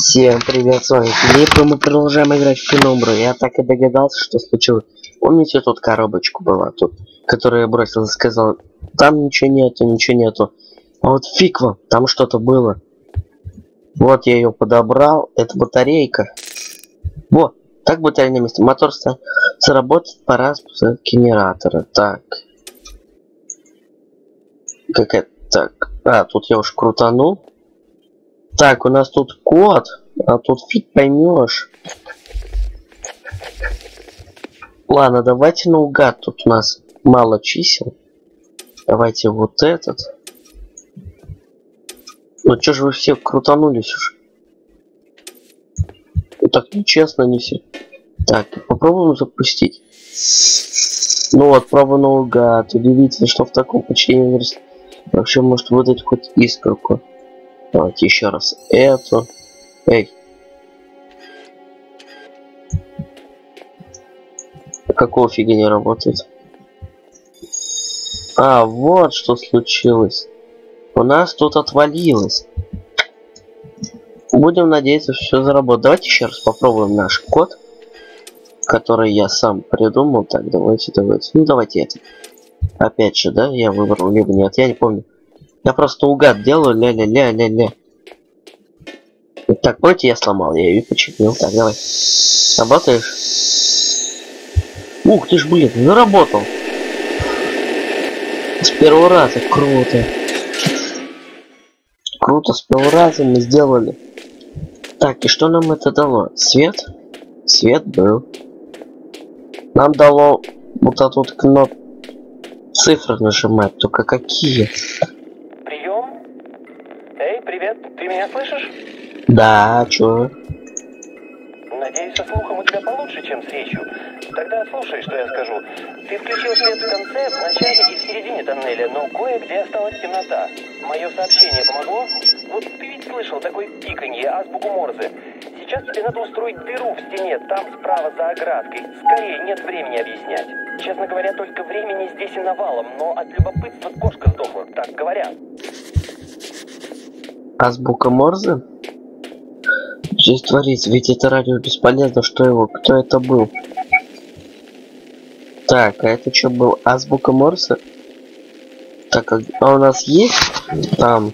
Всем привет, с вами Филипп, и мы продолжаем играть в Пенумбру. Я так и догадался, что случилось. Помните, тут коробочка была, тут, которую я бросил и сказал, там ничего нету, ничего нету. А вот фиг вам, там что-то было. Вот я ее подобрал, это батарейка. Вот, так батарея на месте. Мотор заработает, пора спуск генератора. Так. Как это так? А, тут я уж крутанул. Так, у нас тут код, а тут фиг поймешь. Ладно, давайте наугад, тут у нас мало чисел. Давайте вот этот. Ну чё же вы все крутанулись уж? Ну так нечестно, не все. Так, попробуем запустить. Ну вот, пробую наугад. Удивительно, что в таком почти не вообще может выдать хоть искорку. Давайте еще раз эту. Эй. Какого фига не работает? А, вот что случилось. У нас тут отвалилось. Будем надеяться, все заработает. Давайте еще раз попробуем наш код, который я сам придумал. Так, давайте. Ну, давайте это. Опять же, да? Я выбрал, либо нет. Я не помню. Я просто угад делаю. Ля-ля-ля-ля-ля. Так, помните, я сломал. Я ее починил. Так, давай. Работаешь? Ух ты ж, блин, заработал. С первого раза. Круто. Круто, с первого раза мы сделали. Так, и что нам это дало? Свет? Свет был. Нам дало вот эту вот кнопку. Цифры нажимать, только какие? Прием? Эй, привет, ты меня слышишь? Да, чё? Надеюсь, со слухом у тебя получше, чем с речью. Тогда слушай, что я скажу. Ты включил свет в конце, в начале и в середине тоннеля, но кое-где осталась темнота. Мое сообщение помогло? Вот ты ведь слышал такое пиканье, азбуку Морзе. Сейчас тебе надо устроить дыру в стене, там справа за оградкой. Скорее, нет времени объяснять. Честно говоря, только времени здесь и навалом, но от любопытства кошка сдохла, так говорят. Азбука Морзе? Здесь творится, ведь это радио бесполезно, что его, кто это был? Так, а это что был? Азбука Морзе? Так, а у нас есть там?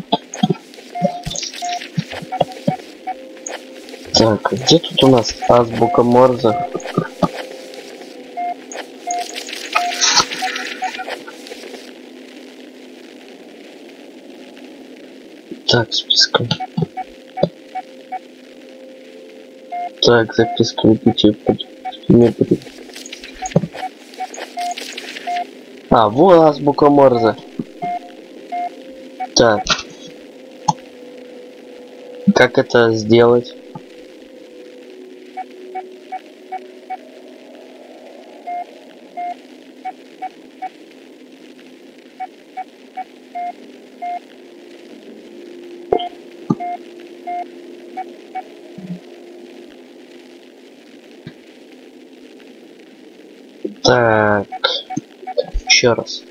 Так, где тут у нас азбука Морзе? Так, списком. Так, записка не будет. А, вот азбука Морзе. Так. Как это сделать? Так, еще раз.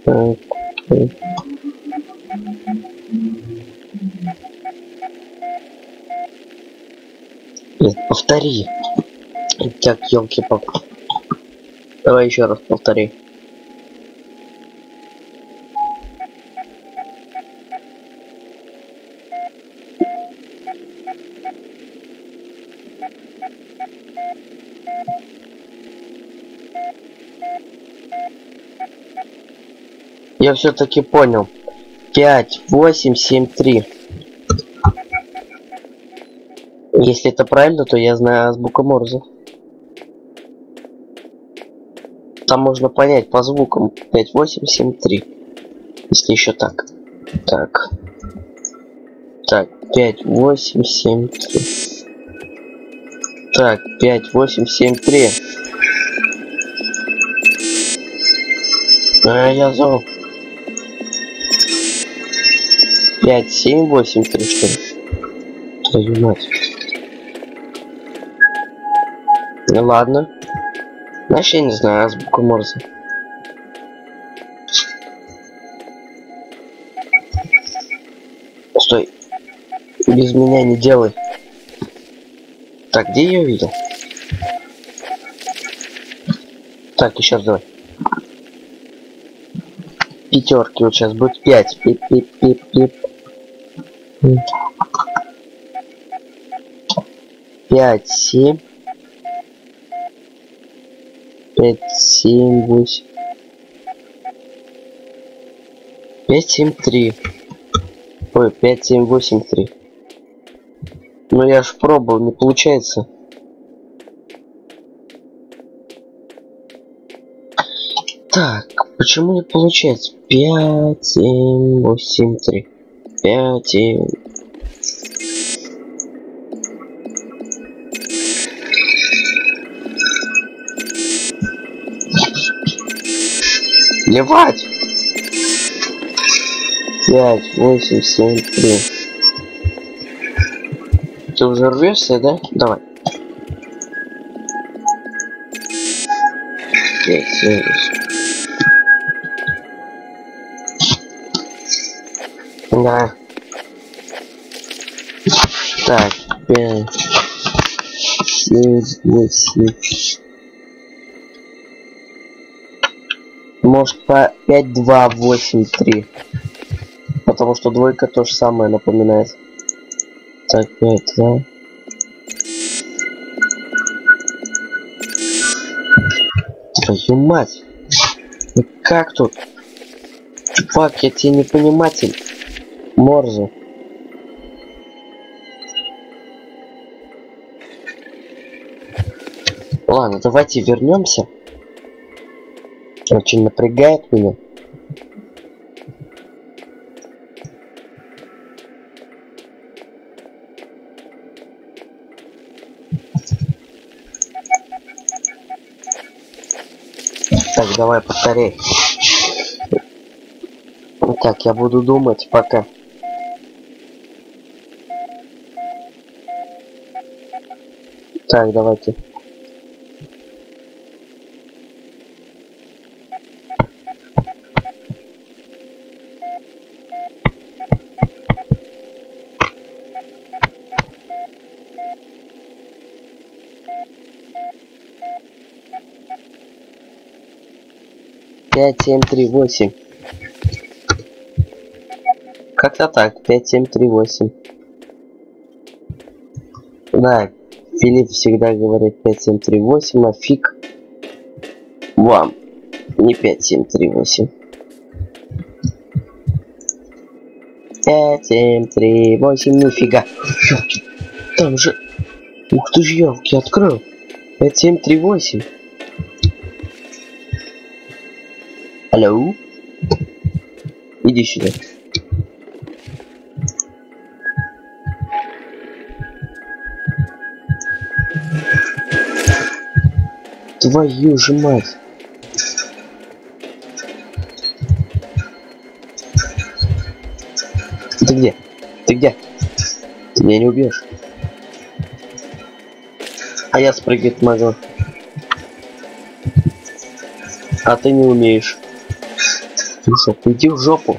Нет, повтори. Так, елки-палки. Давай еще раз повтори. Я все-таки понял. 5, 8, 7, 3. Если это правильно, то я знаю азбуку Морзе. Там можно понять по звукам. 5, 8, 7, 3. Если еще так. Так. Так, 5, 8, 7, 3. Так, 5, 8, 7, 3. А, я зол. 5, 7, 8, 3, что ли? Твою мать. Ну ладно. Знаешь, я не знаю азбуку Морзе. Стой. Без меня не делай. Так, где я ее видел? Так, еще раз давай. Пятерки вот сейчас будет 5. Пип-пип-пип-пип. 5, 7. 5, 7, 8. 5, 7, 3. Ой, 5, 7, 8, 3. Ну я ж пробовал, не получается. Так, почему не получается? 5, 7, 8, 3. 5, 7. Плевать! 5, 8, 7, 3. Ты уже рвешься, да? Давай. 5, 7, 8. Да. Так, 5, 7, 8. Может по 5, 2, 8, 3. Потому что двойка то же самое напоминает. Так, 5, 2. Твою мать. Ну как тут? Чувак, я тебе не пониматель. Морзе. Ладно, давайте вернемся. Очень напрягает меня. Так, давай повторяй. Так, я буду думать пока. Так, давайте. Пять, 7, 3, 8. Как-то так. 5, 7, 3, 8. Да, Филипп всегда говорит 5, 7, 3, 8, а фиг вам. Не 5, 7, 3, 8. 5, 7, 3, 8, нифига. Ёлки, там же... Ух ты ж, ёлки, открыл. 5, 7, 3, 8. Алло? Иди сюда. Твою же мать. Ты где? Ты где? Ты меня не убьешь. А я спрыгнуть могу. А ты не умеешь. Ну что, иди в жопу.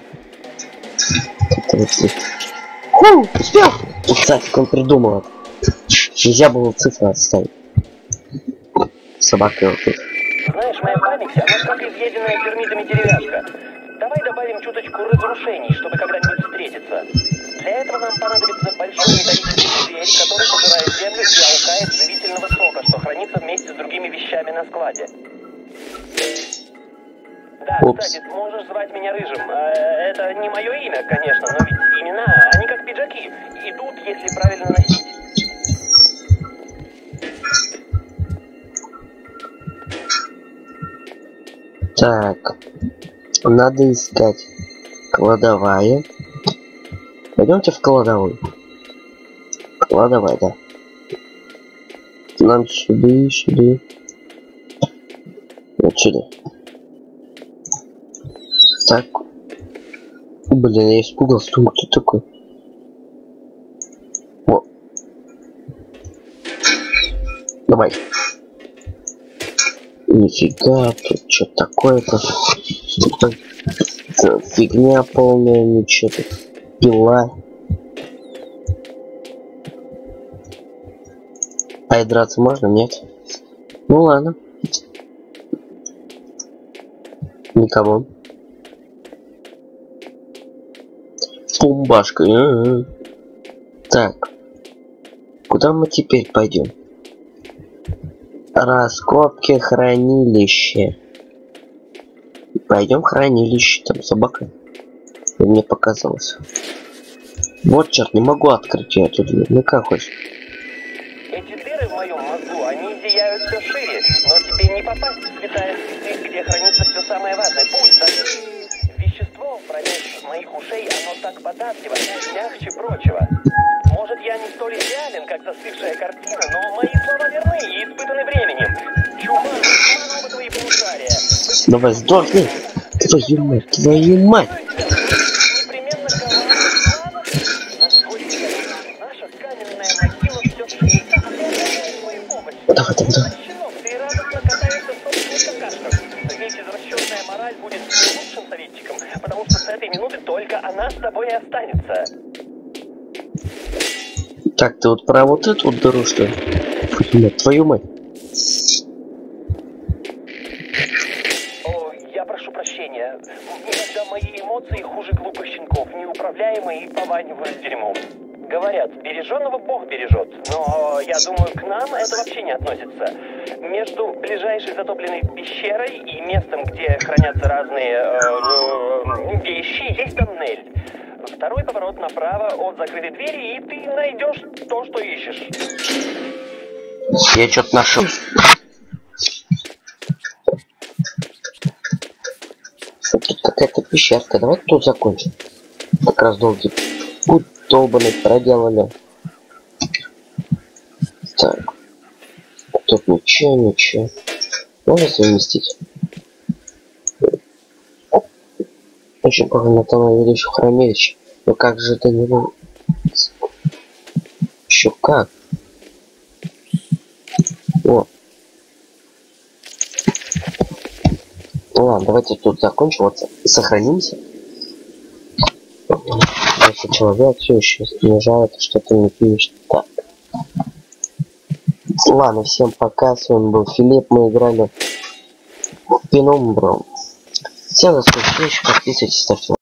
Фу, успел! Кстати, он придумал это. Нельзя было цифры отставить. Собака вот тут. Знаешь, моя память, она как изъеденная термитами деревяшка. Давай добавим чуточку разрушений, чтобы когда-нибудь встретиться. Для этого нам понадобится большой металлический зверь, который пожирает землю и алкает живительного сока, что хранится вместе с другими вещами на складе. Да, Упс. кстати, ты можешь звать меня Рыжим. Это не мое имя, конечно, но ведь имена, они как пиджаки. Идут, если правильно носить. Так. Надо искать кладовая. Пойдемте в кладовую. Кладовая, да. Нам сюда, сюда. Вот сюда. Так. Блин, я испугался. Думаю, кто такой? О. Давай. Нифига, тут что такое-то? Тут фигня полная, ничего тут. Пила. А и драться можно? Нет. Ну ладно. Никого. Пумбашка. Так. Куда мы теперь пойдем? Раскопки хранилища. Пойдем в хранилище. Там собака. И мне показалось. Вот черт, не могу открыть эту дверь. Ну как хочешь. Эти дыры в моем мозгу, они зияют все шире, но тебе не попасть в святая святых, где хранится все самое важное. Пусть даже вещество промеж моих ушей, оно так податливо, мягче прочего. Может, я не столь идеален, как застывшая картина, но мои слова верны и испытаны временем. Чума, оба твои полушария. Давай, сдохни! Твою мать, твою мать! Непременно коварный наша каменная могила все ширится, а ты твою помощь. Давай. Щенок, ты радостно катаешься в собственных какашках. Ведь извращенная мораль будет лучшим советчиком, потому что с этой минуты только она с тобой и останется. Так, ты вот про вот эту вот дыру, что ли? Твою мать. О, я прошу прощения. Иногда мои эмоции хуже глупых щенков, неуправляемые и пованивают дерьмом. Говорят, береженного Бог бережет, но я думаю, к нам это вообще не относится. Между ближайшей затопленной пещерой и местом, где хранятся разные вещи, есть тоннель. Второй поворот направо от закрытой двери, и ты найдешь то, что ищешь. Я что-то нашел. Тут какая-то пещерка. Давай тут закончим. Как раз долгий путь долбанный проделали. Так. Тут ничего. Можно совместить? Очень похоже на того ведущего хранилища. Но как же это не было? Еще как? О. Ну ладно, давайте тут закончим. Вот сохранимся. Если человек все еще снижает, что-то не пишет. Так. Ладно, всем пока. С вами был Филипп. Мы играли в Penumbra. Всем до встречи. Подписывайтесь, ставьте лайк.